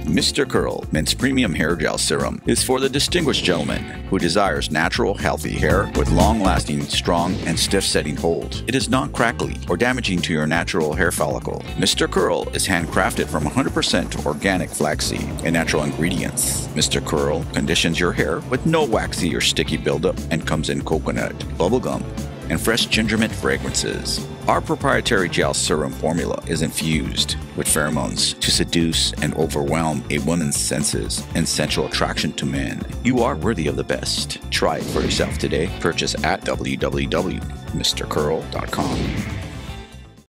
Mr. Curl Men's Premium Hair Gel Serum is for the distinguished gentleman who desires natural, healthy hair with long-lasting, strong, and stiff-setting hold. It is not crackly or damaging to your natural hair follicle. Mr. Curl is handcrafted from 100% organic flaxseed and natural ingredients. Mr. Curl conditions your hair with no waxy or sticky buildup and comes in coconut, bubblegum, and fresh ginger mint fragrances. Our proprietary gel serum formula is infused with pheromones to seduce and overwhelm a woman's senses and sensual attraction to men. You are worthy of the best. Try it for yourself today. Purchase at www.mrcurl.com.